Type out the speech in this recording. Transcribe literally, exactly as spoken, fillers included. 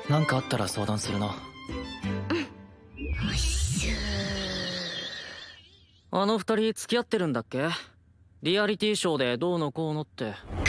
なんかあったら相談するな。 うっすあの二人付き合ってるんだっけ？リアリティショーでどうのこうのって。